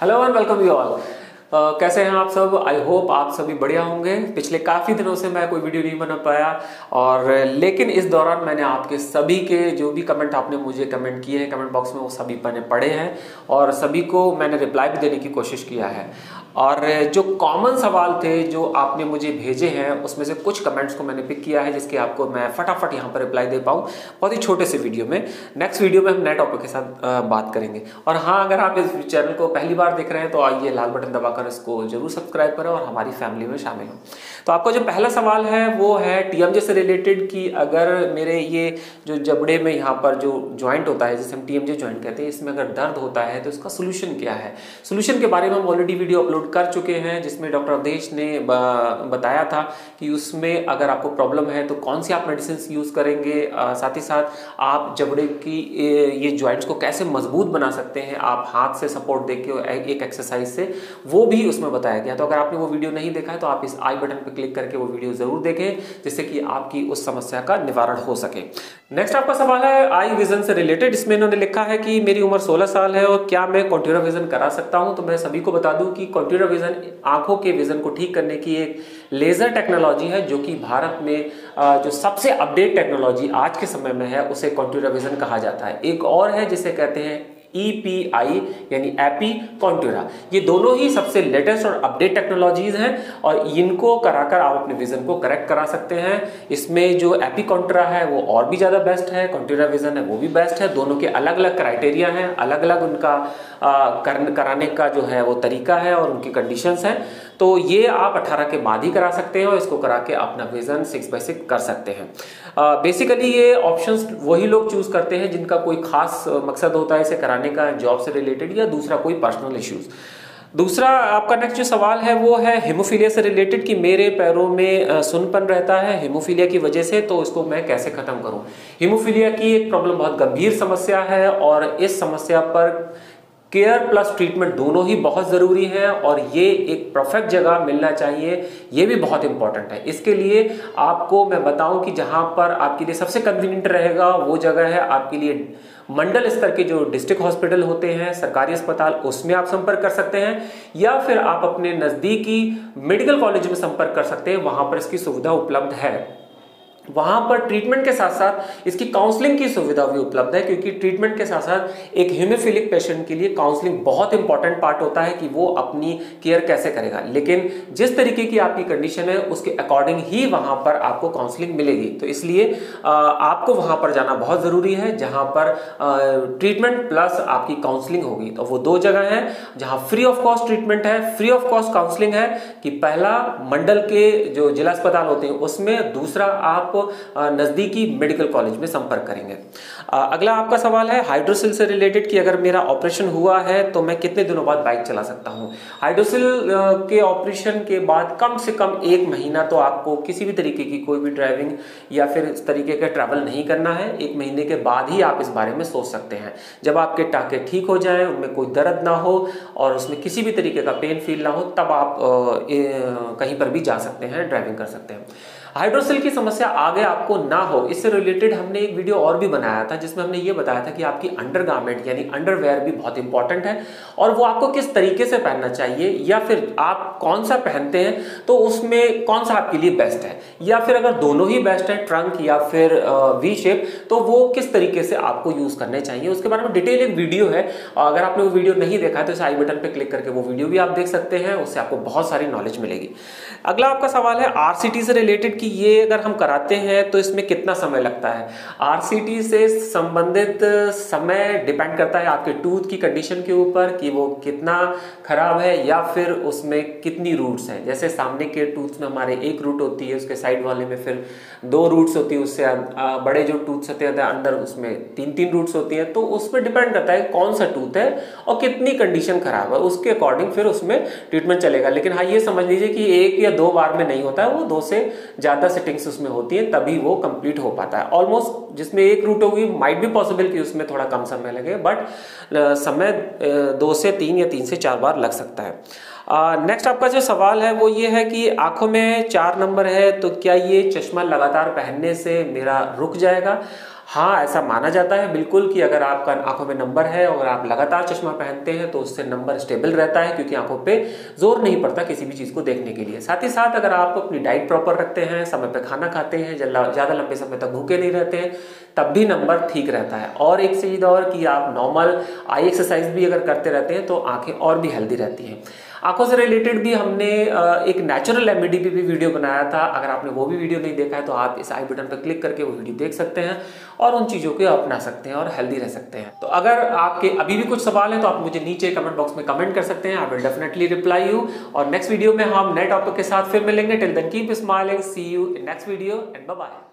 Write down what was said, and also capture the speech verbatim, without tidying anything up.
Hello and welcome you all. कैसे हैं आप सब? आई होप आप सभी बढ़िया होंगे। पिछले काफ़ी दिनों से मैं कोई वीडियो नहीं बना पाया और लेकिन इस दौरान मैंने आपके सभी के जो भी कमेंट आपने मुझे कमेंट किए हैं कमेंट बॉक्स में, वो सभी मैंने पढ़े हैं और सभी को मैंने रिप्लाई भी देने की कोशिश किया है। और जो कॉमन सवाल थे जो आपने मुझे भेजे हैं उसमें से कुछ कमेंट्स को मैंने पिक किया है जिसके आपको मैं फटाफट यहाँ पर रिप्लाई दे पाऊँ बहुत ही छोटे से वीडियो में। नेक्स्ट वीडियो में हम नए टॉपिक के साथ बात करेंगे। और हाँ, अगर आप इस चैनल को पहली बार देख रहे हैं तो आइए लाल बटन दबाकर इसको जरूर सब्सक्राइब करें और हमारी फैमिली में शामिल हो। तो आपका जो पहला सवाल है वो है टीएमजे से रिलेटेड कि अगर मेरे ये जो जबड़े में यहाँ पर जो ज्वाइंट होता है जिसे हम टीएमजे ज्वाइंट कहते हैं, इसमें अगर दर्द होता है तो इसका सोल्यूशन क्या है। सोल्यूशन के बारे में हम ऑलरेडी वीडियो अपलोड कर चुके हैं जिसमें डॉक्टर अवधेश ने बताया था कि उसमें अगर आपको प्रॉब्लम है तो कौन सी आप मेडिसिन यूज करेंगे, आ, साथ ही साथ आप जबड़े की ये ज्वाइंट्स को कैसे मजबूत बना सकते हैं आप हाथ से सपोर्ट देके एक एक्सरसाइज से, वो भी उसमें बताया गया। तो अगर आपने वो वीडियो नहीं देखा है तो आप इस आई बटन पर क्लिक करके वो वीडियो जरूर देखें जिससे कि आपकी उस समस्या का निवारण हो सके। नेक्स्ट आपका सवाल है आई विजन से रिलेटेड। इसमें इन्होंने लिखा है कि मेरी उम्र सोलह साल है और क्या मैं कॉन्ट्यूरा विजन करा सकता हूं। तो मैं सभी को बता दूं कि कॉन्ट्यूरा विजन आंखों के विजन को ठीक करने की एक लेजर टेक्नोलॉजी है जो कि भारत में जो सबसे अपडेट टेक्नोलॉजी आज के समय में है उसे कॉन्ट्यूरा विजन कहा जाता है। एक और है जिसे कहते हैं ई पी आई यानी एपी कॉन्ट्यूरा। ये दोनों ही सबसे लेटेस्ट और अपडेट टेक्नोलॉजीज हैं और इनको कराकर आप अपने विजन को करेक्ट करा सकते हैं। इसमें जो एपी कॉन्ट्यूरा है वो और भी ज्यादा बेस्ट है, कॉन्ट्यूरा विजन है वो भी बेस्ट है। दोनों के अलग अलग क्राइटेरिया हैं, अलग अलग उनका आ, कर, कराने का जो है वो तरीका है और उनकी कंडीशंस हैं। तो ये आप अठारह के बाद ही करा सकते हैं और इसको करा के अपना विजन सिक्स बाय सिक्स कर सकते हैं। बेसिकली ये ऑप्शंस वही लोग चूज करते हैं जिनका कोई खास मकसद होता है इसे कराने का, जॉब से रिलेटेड या दूसरा कोई पर्सनल इश्यूज। दूसरा आपका नेक्स्ट जो सवाल है वो है हेमोफीलिया से रिलेटेड कि मेरे पैरों में सुनपन रहता है हेमोफीलिया की वजह से, तो इसको मैं कैसे खत्म करूं। हेमोफीलिया की एक प्रॉब्लम बहुत गंभीर समस्या है और इस समस्या पर केयर प्लस ट्रीटमेंट दोनों ही बहुत जरूरी है और ये एक परफेक्ट जगह मिलना चाहिए, ये भी बहुत इंपॉर्टेंट है। इसके लिए आपको मैं बताऊं कि जहां पर आपके लिए सबसे कन्वीनियंट रहेगा वो जगह है आपके लिए मंडल स्तर के जो डिस्ट्रिक्ट हॉस्पिटल होते हैं, सरकारी अस्पताल, उसमें आप संपर्क कर सकते हैं या फिर आप अपने नजदीकी मेडिकल कॉलेज में संपर्क कर सकते हैं, वहां पर इसकी सुविधा उपलब्ध है। वहां पर ट्रीटमेंट के साथ साथ इसकी काउंसलिंग की सुविधा भी उपलब्ध है क्योंकि ट्रीटमेंट के साथ साथ एक हीमोफिलिक पेशेंट के लिए काउंसलिंग बहुत इंपॉर्टेंट पार्ट होता है कि वो अपनी केयर कैसे करेगा। लेकिन जिस तरीके की आपकी कंडीशन है उसके अकॉर्डिंग ही वहां पर आपको काउंसलिंग मिलेगी। तो इसलिए आपको वहां पर जाना बहुत जरूरी है जहां पर ट्रीटमेंट प्लस आपकी काउंसलिंग होगी। तो वो दो जगह है जहां फ्री ऑफ कॉस्ट ट्रीटमेंट है, फ्री ऑफ कॉस्ट काउंसलिंग है कि पहला मंडल के जो जिला अस्पताल होते हैं उसमें, दूसरा आप नजदीकी मेडिकल कॉलेज में संपर्क करेंगे। अगला आपका सवाल है हाइड्रोसिल से रिलेटेड कि अगर मेरा ऑपरेशन हुआ है तो मैं कितने दिनों बाद बाइक चला सकता हूं। हाइड्रोसिल के ऑपरेशन के बाद कम से कम एक महीना तो आपको किसी भी तरीके की कोई भी ड्राइविंग या फिर इस तरीके का ट्रैवल नहीं करना है। एक महीने के बाद ही आप इस बारे में सोच सकते हैं। जब आपके टांके ठीक हो जाएं, उनमें कोई दर्द ना हो और उसमें किसी भी तरीके का पेन फील ना हो, तब आप कहीं पर भी जा सकते हैं, ड्राइविंग कर सकते हैं। हाइड्रोसिल की समस्या आगे आपको ना हो इससे रिलेटेड हमने एक वीडियो और भी बनाया था जिसमें हमने ये बताया था कि आपकी अंडरगारमेंट यानी अंडरवेयर भी बहुत इंपॉर्टेंट है और वो आपको किस तरीके से पहनना चाहिए या फिर आप कौन सा पहनते हैं तो उसमें कौन सा आपके लिए बेस्ट है, या फिर अगर दोनों ही बेस्ट है ट्रंक या फिर वी शेप, तो वो किस तरीके से आपको यूज करने चाहिए उसके बारे में डिटेल एक वीडियो है। अगर आपने वो वीडियो नहीं देखा है तो इस आई बटन पे क्लिक करके वो वीडियो भी आप देख सकते हैं, उससे आपको बहुत सारी नॉलेज मिलेगी। अगला आपका सवाल है आरसीटी से रिलेटेड कि ये अगर हम कराते हैं तो इसमें कितना समय लगता है। आरसीटी से संबंधित समय डिपेंड करता है आपके टूथ की कंडीशन के ऊपर कि वो कितना खराब है या फिर उसमें कितनी रूट्स हैं। जैसे सामने के टूथ में हमारे एक रूट होती है, उसके साइड वाले में फिर दो रूट्स होती है, उससे बड़े जो टूथ होते हैं अंदर उसमें तीन तीन रूट्स होती है। तो उस पर डिपेंड करता है कौन सा टूथ है और कितनी कंडीशन खराब है, उसके अकॉर्डिंग फिर उसमें ट्रीटमेंट चलेगा। लेकिन हाँ, ये समझ लीजिए कि एक या दो बार में नहीं होता है, वो दो से ज्यादा सेटिंग्स उसमें होती है तभी वो कंप्लीट हो पाता है। ऑलमोस्ट जिसमें एक रूट होगी माइट भी पॉसिबल कि उसमें थोड़ा कम समय लगे, बट समय दो से तीन या तीन से चार बार लग सकता है। नेक्स्ट uh, आपका जो सवाल है वो ये है कि आंखों में चार नंबर है तो क्या ये चश्मा लगातार पहनने से मेरा रुक जाएगा। हाँ, ऐसा माना जाता है बिल्कुल कि अगर आपका आंखों में नंबर है और आप लगातार चश्मा पहनते हैं तो उससे नंबर स्टेबल रहता है, क्योंकि आंखों पे जोर नहीं पड़ता किसी भी चीज़ को देखने के लिए। साथ ही साथ अगर आप अपनी डाइट प्रॉपर रखते हैं, समय पे खाना खाते हैं, ज़्यादा लंबे समय तक भूखे नहीं रहते हैं, तब भी नंबर ठीक रहता है। और एक चीज़ और कि आप नॉर्मल आई एक्सरसाइज भी अगर करते रहते हैं तो आंखें और भी हेल्दी रहती हैं। आंखों से रिलेटेड भी हमने एक नेचुरल रेमेडी पे भी वीडियो बनाया था, अगर आपने वो भी वीडियो नहीं देखा है तो आप इस आई बटन पर क्लिक करके वो वीडियो देख सकते हैं और उन चीज़ों को अपना सकते हैं और हेल्दी रह सकते हैं। तो अगर आपके अभी भी कुछ सवाल हैं तो आप मुझे नीचे कमेंट बॉक्स में कमेंट कर सकते हैं, I will definitely reply you. और नेक्स्ट वीडियो में हम नए टॉपिक के साथ फिर मिलेंगे। Till then keep smiling, see you in next video and bye bye.